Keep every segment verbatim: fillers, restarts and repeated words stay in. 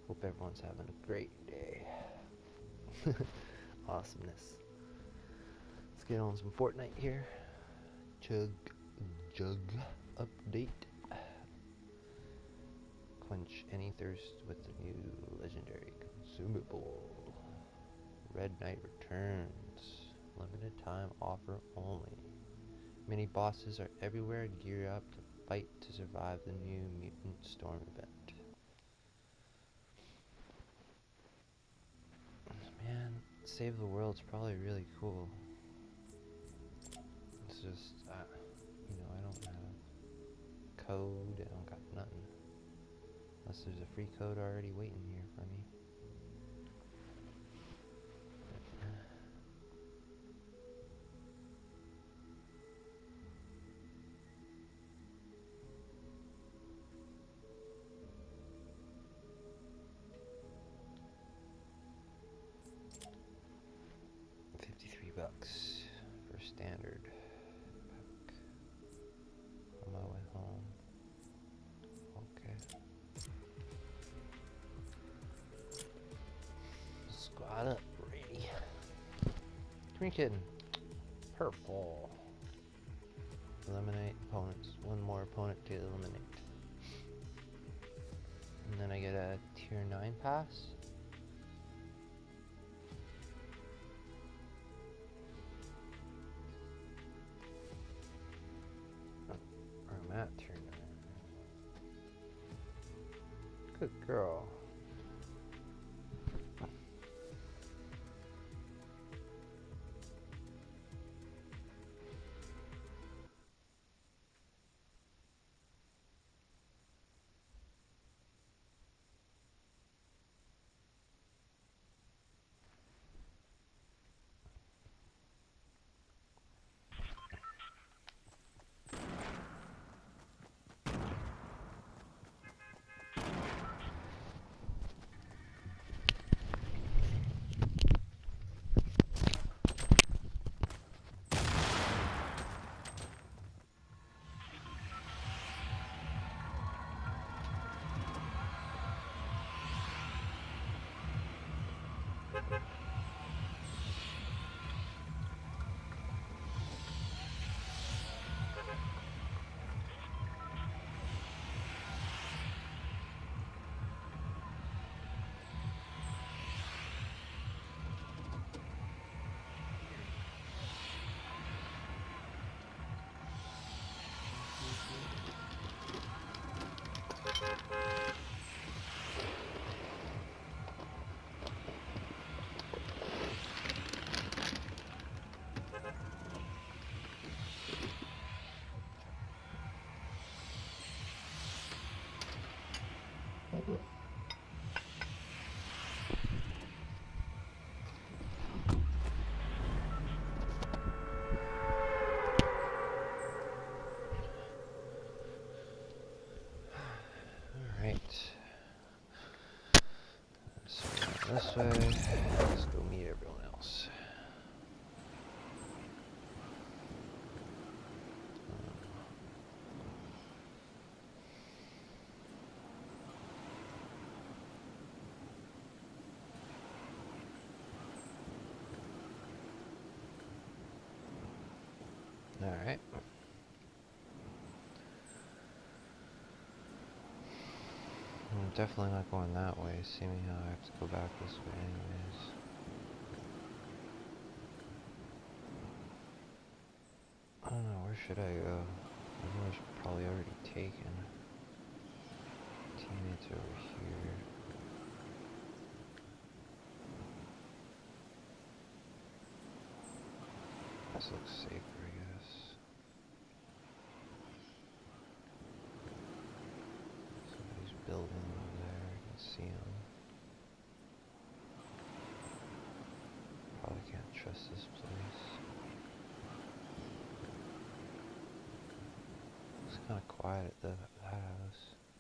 Hope everyone's having a great day. Awesomeness. Let's get on some Fortnite here. Chug, jug, update. Quench any thirst with the new legendary consumable. Red Knight returns. Limited time offer only. Mini bosses are everywhere. Gear up to fight to survive the new Mutant Storm event. Man, Save the World's probably really cool. It's just, uh, you know, I don't have code. I don't got nothing. Unless there's a free code already waiting here for me. fifty-three bucks for standard pack. On my way home. Okay. Squad up, Brady. Come here, kid. Purple. Eliminate opponents. One more opponent to eliminate. And then I get a tier nine pass. Or I'm at tier nine. Good girl. This way, let's go meet everyone else. Alright. I'm definitely not going that way, seeing how I have to go back this way anyways. I don't know, where should I go? Everyone's probably already taken. Teammates over here. This looks safer, I guess. Somebody's building over there, I can see them. Probably can't trust this place. It's kind of quiet at the, the house.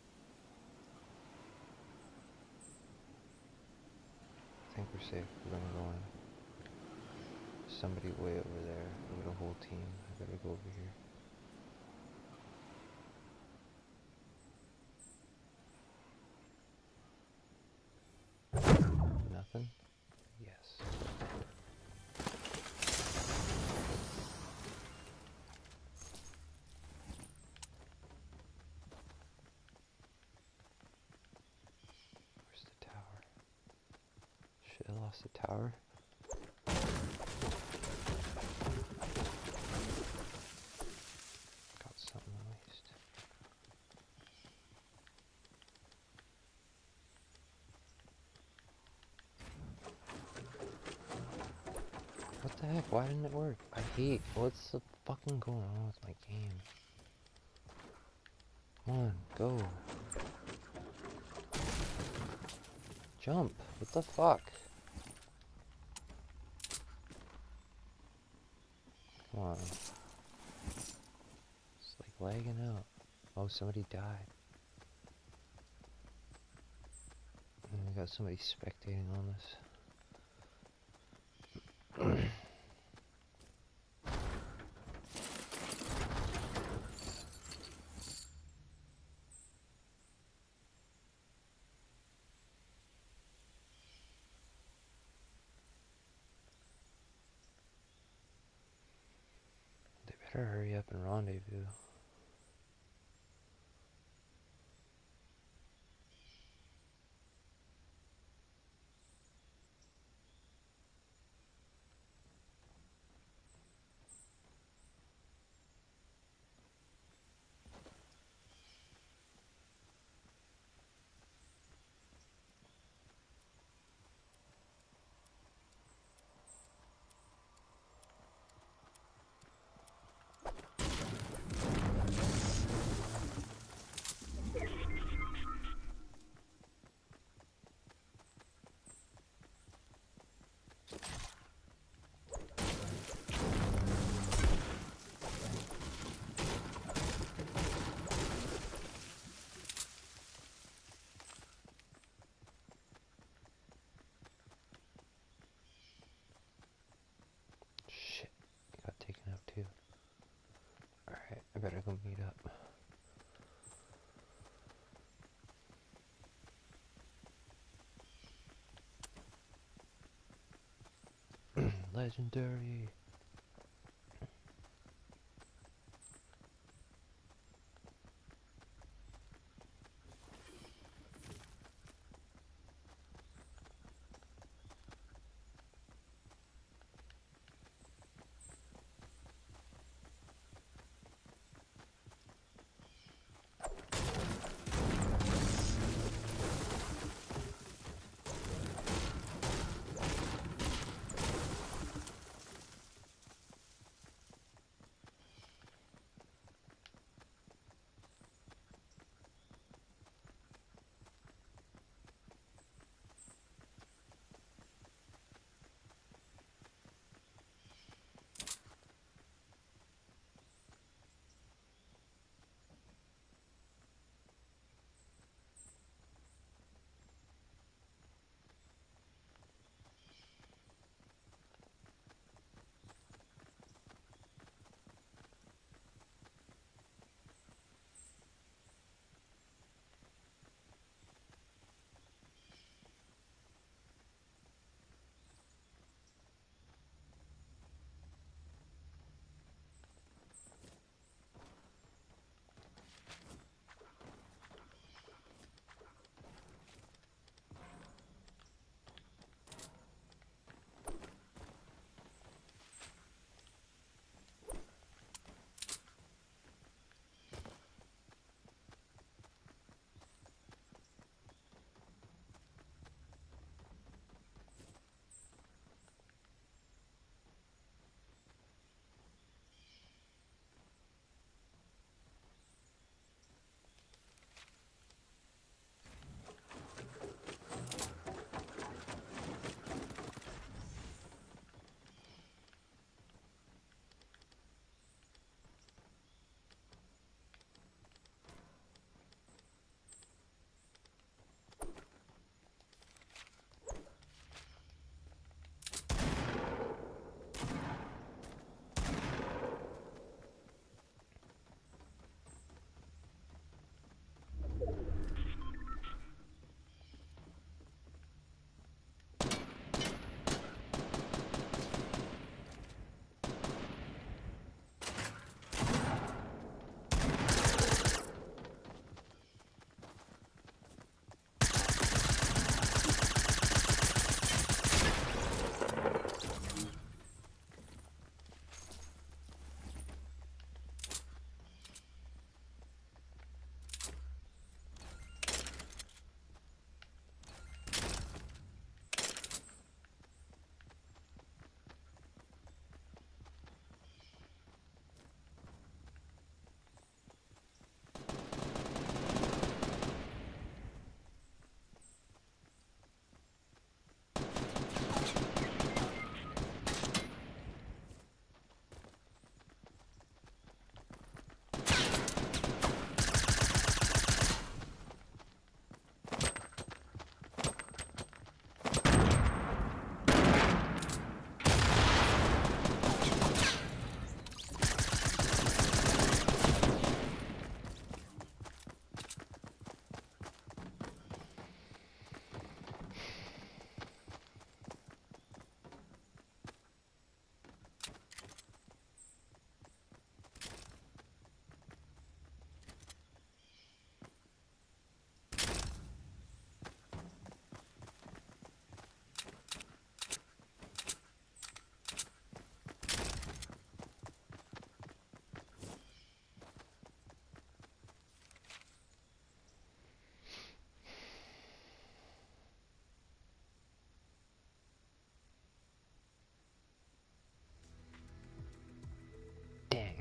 I think we're safe. We're gonna go in. Somebody way over there. We got a whole team. I better go over here. open? Yes. Where's the tower? Shit, I lost the tower. Got something at least. What the heck? Why didn't it work? I hate. What's the fucking going on with my game? Come on, go. Jump. What the fuck? Come on. It's like lagging out. Oh, somebody died. And we got somebody spectating on this. They better hurry up and rendezvous. Shit, he got taken out too. Alright, I better go meet up. Legendary.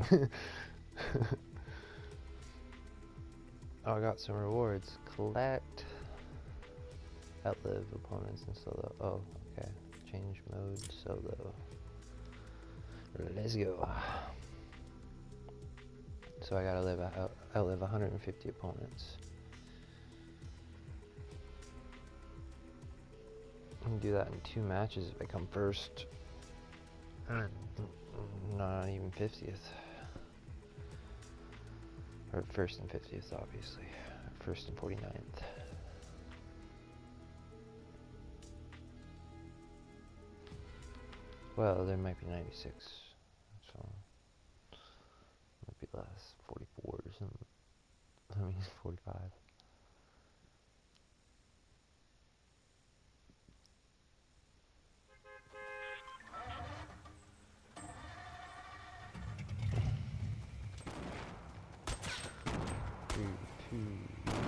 Oh, I got some rewards. Collect. Outlive opponents in solo. Oh, okay. Change mode solo. Let's go. So I gotta live out, outlive one hundred fifty opponents. I can do that in two matches if I come first. And not even fiftieth. Or first and fiftieth, obviously. First and forty-ninth. Well, there might be ninety-six. So, might be less. forty-four or something. I mean, forty-five. Three, two, one.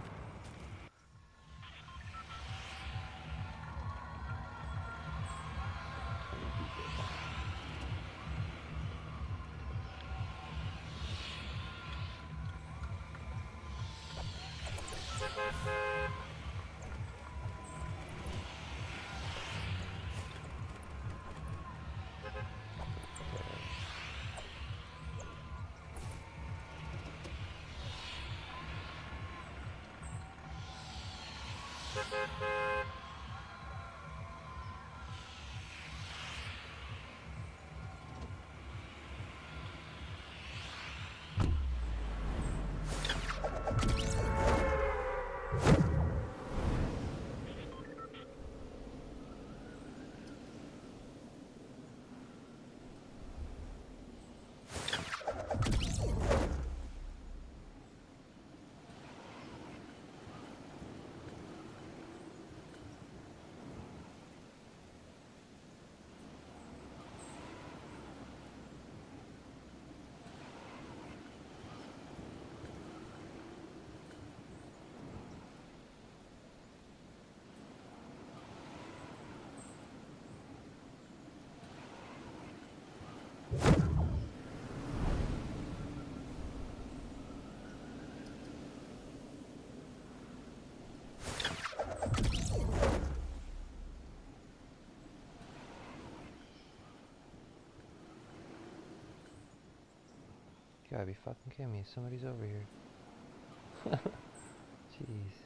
You gotta be fucking kidding me. Somebody's over here. Jeez.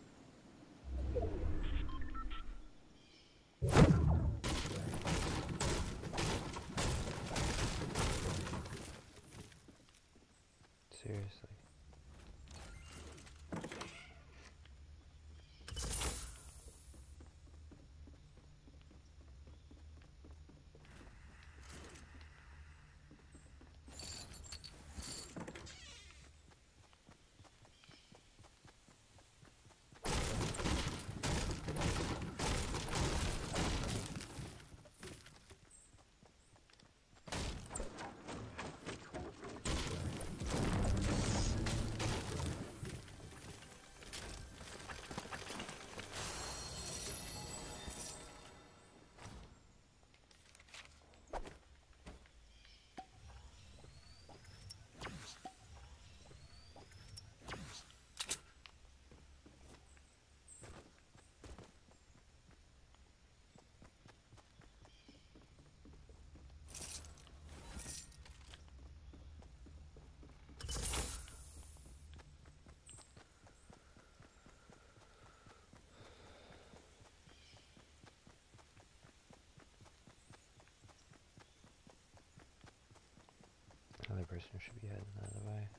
Seriously. Another person should be heading the other way.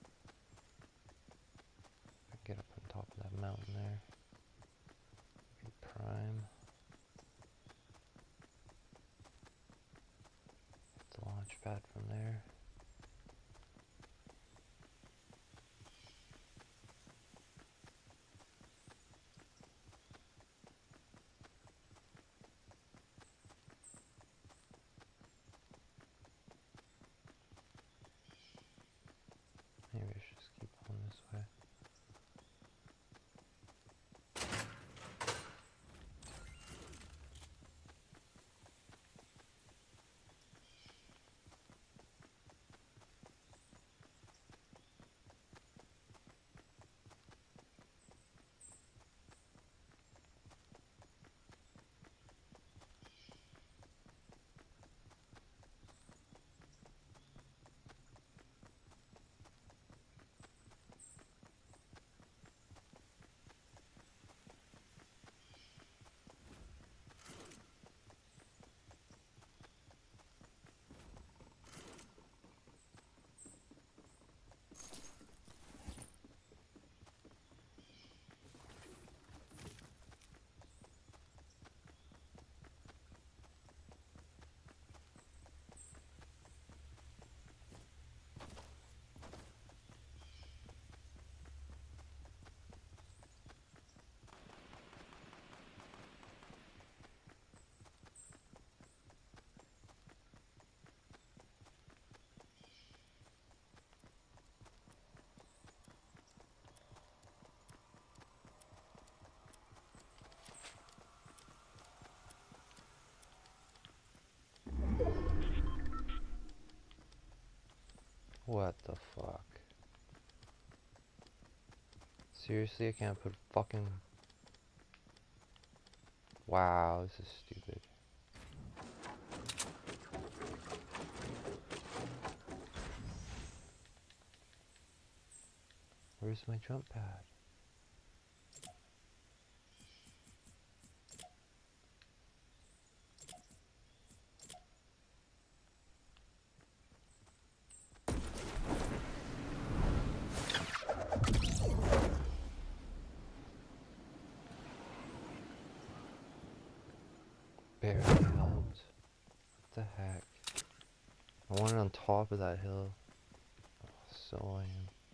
I can get up on top of that mountain there. Be prime. Get the launch pad from there. What the fuck? Seriously, I can't put fucking... Wow, this is stupid. Where's my jump pad? Barely helped. What the heck? I want it on top of that hill. Oh, so lame.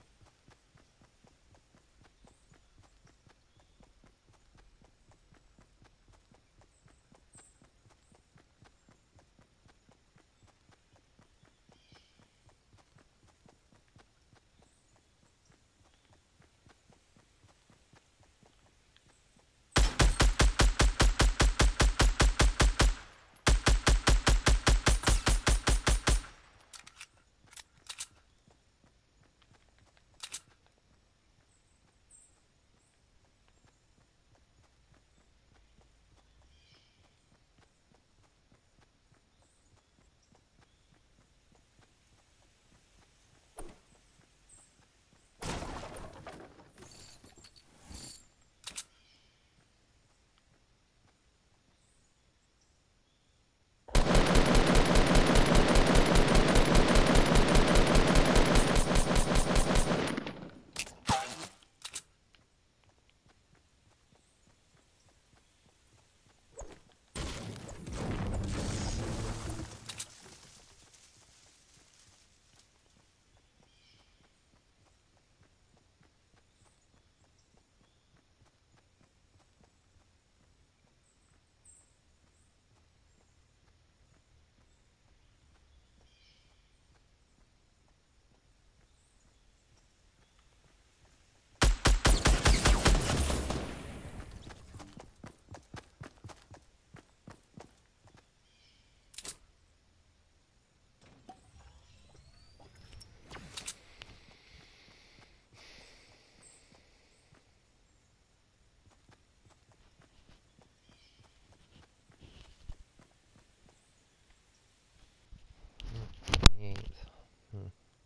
twenty-eighth. Hmm.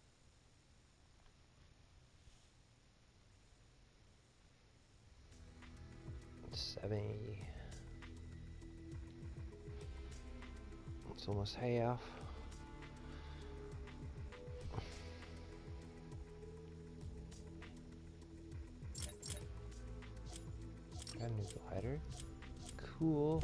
seventy. It's almost half. Got a new glider. Cool.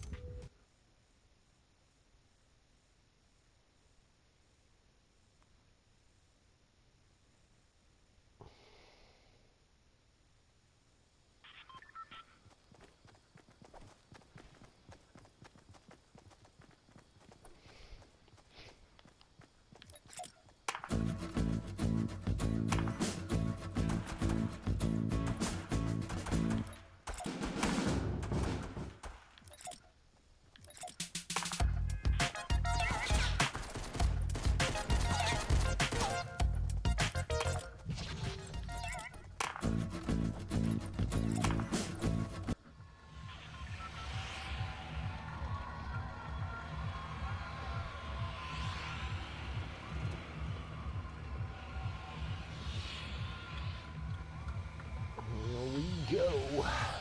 Here we go.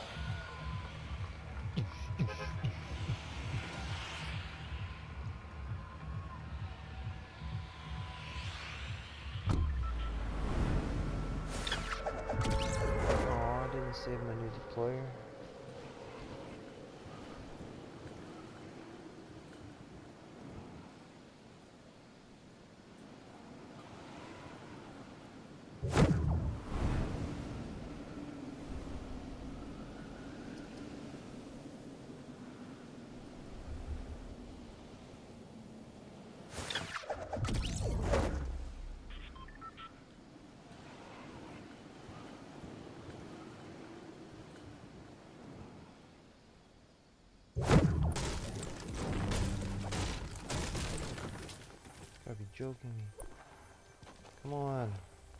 Aw, I didn't save my new deployer. Gotta be joking me. Come on.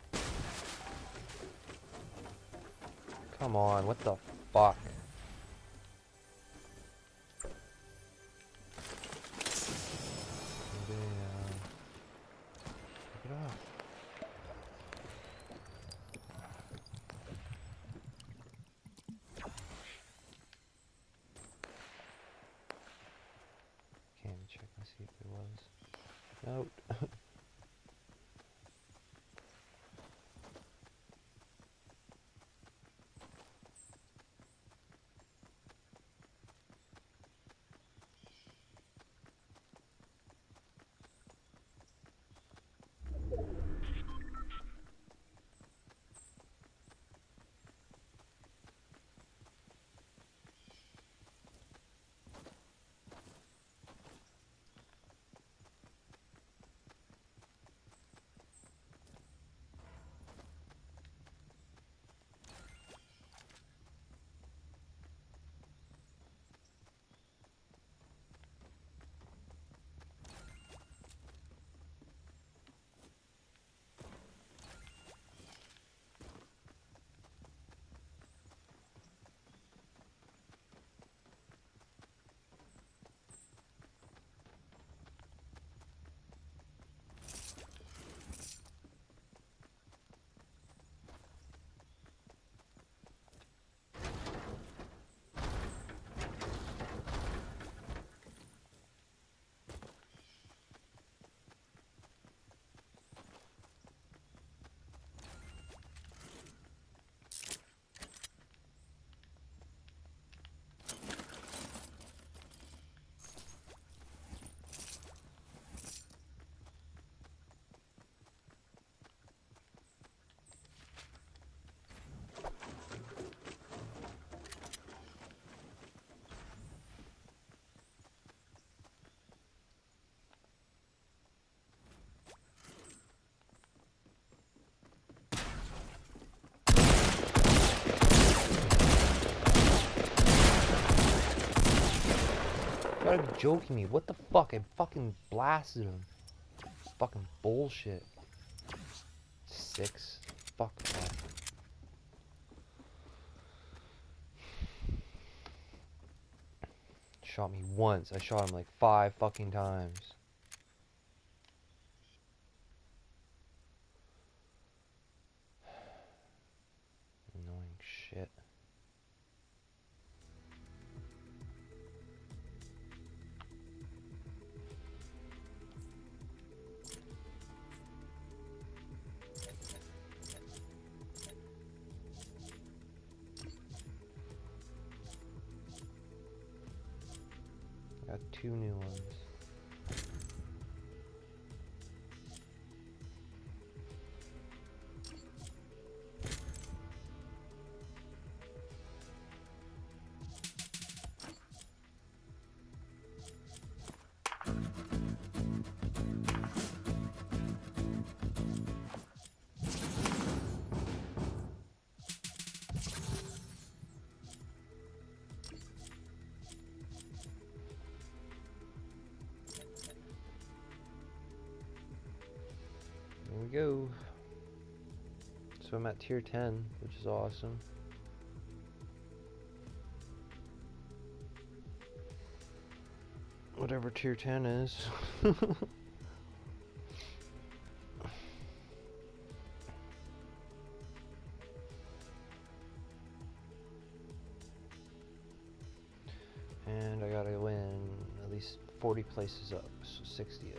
Come on, what the fuck? Damn. Pick it up. Can't even check and see if there was. Nope. You gotta be joking me. What the fuck? I fucking blasted him. Fucking bullshit. Six. Fuck off. Shot me once. I shot him like five fucking times. Annoying shit. Got two new ones. There we go. So I'm at tier ten, which is awesome. Whatever tier ten is. And I gotta win at least forty places up, so sixtieth.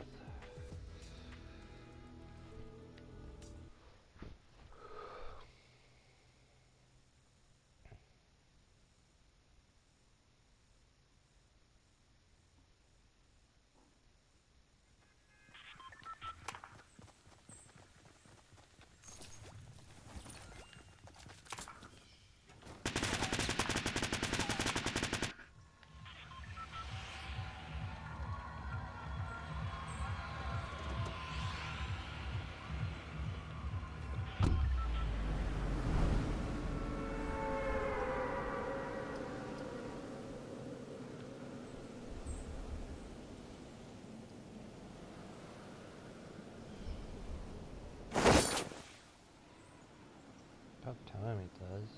About time it does.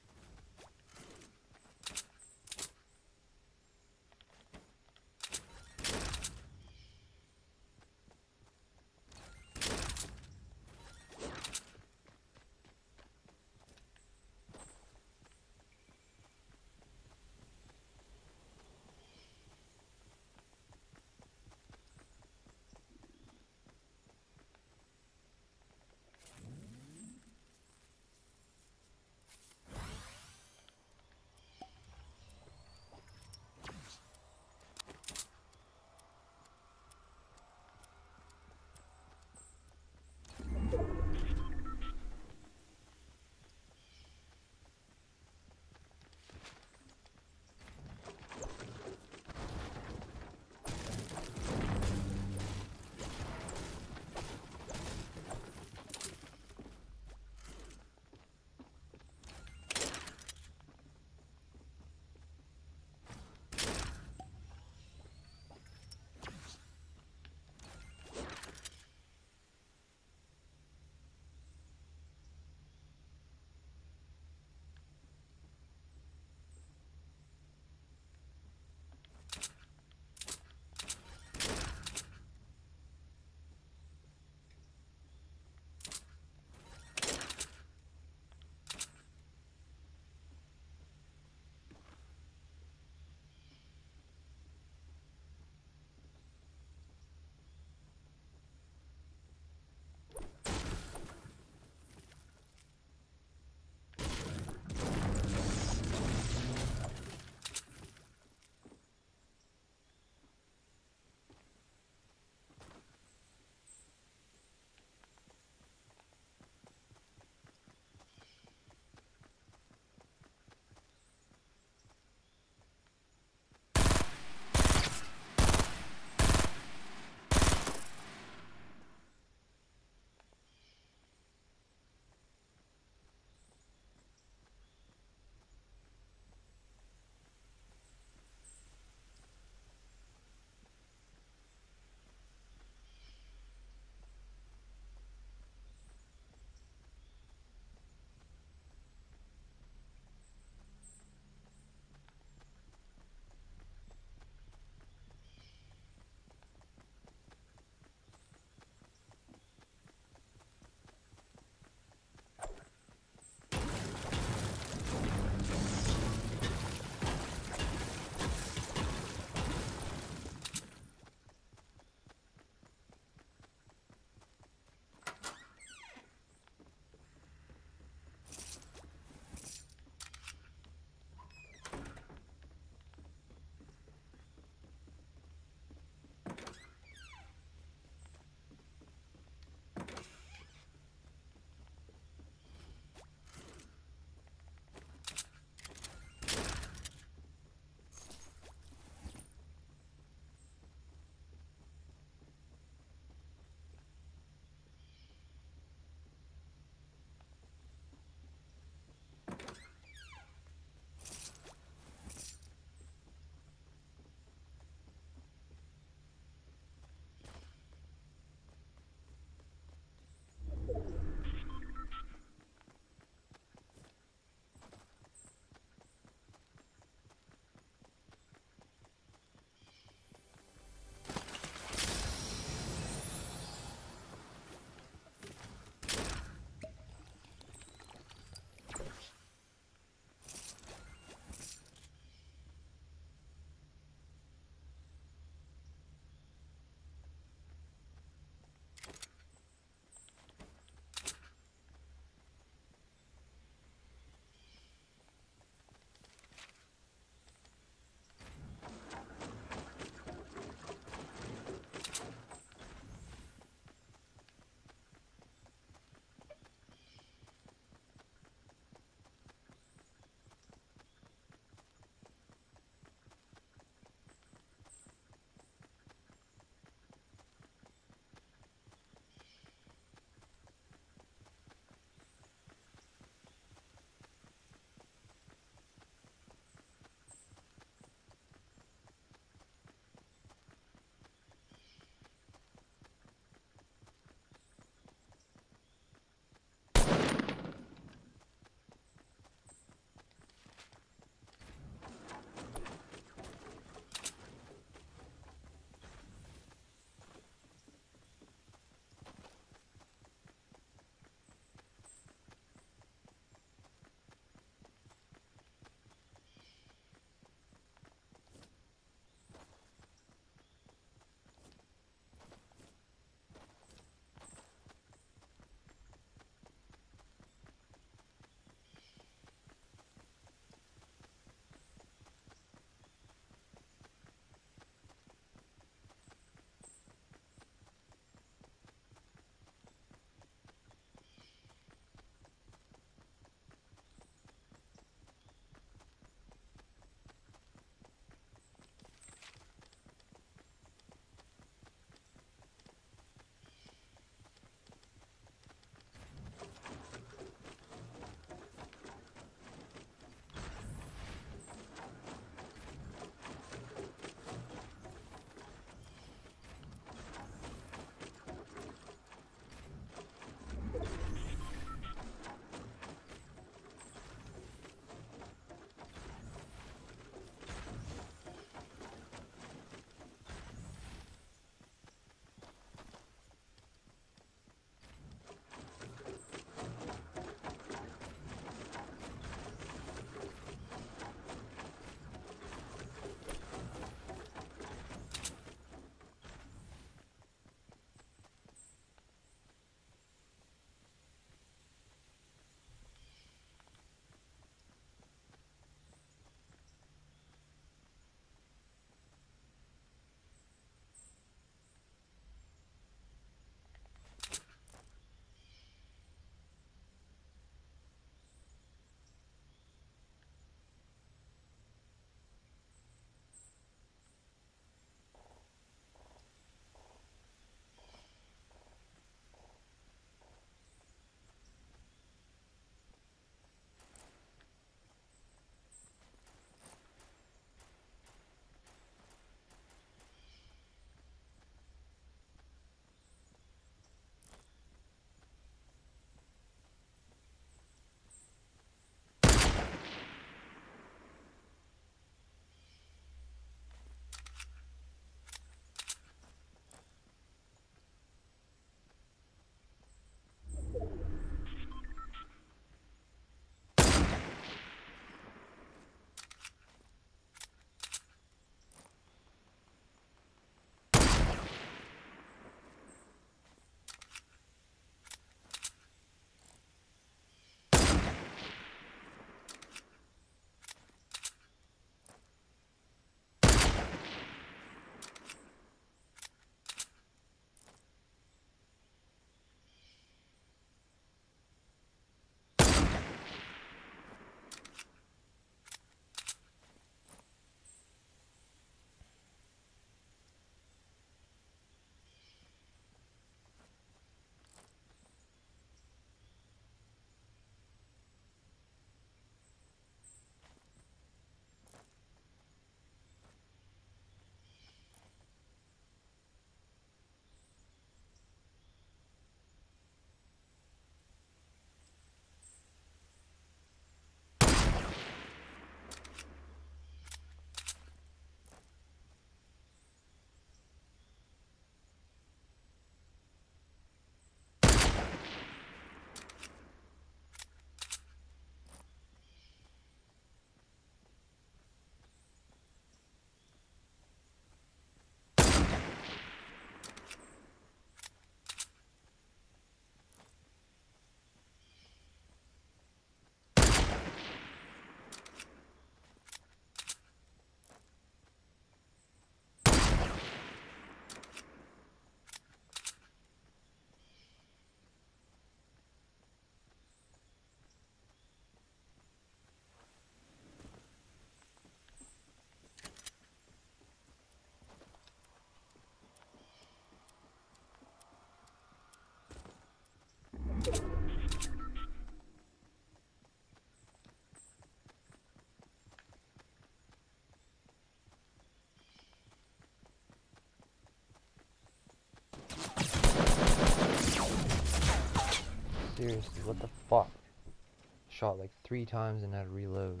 Seriously, what the fuck? Shot like three times and had to reload.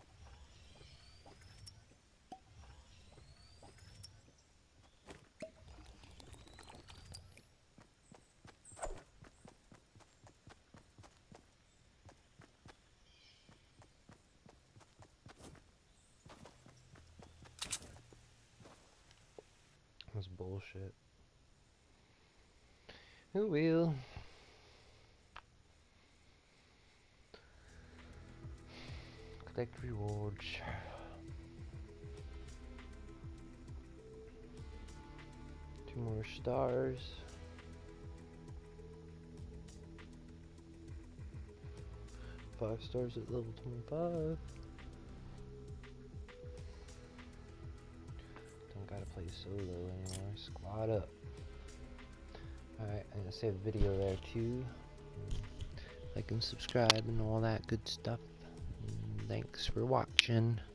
That's bullshit. Who will? Collect rewards. Two more stars. Five stars at level twenty-five. Don't gotta play solo anymore. Squad up. Alright, I'm gonna save a video there too. Like and subscribe and all that good stuff. And thanks for watching.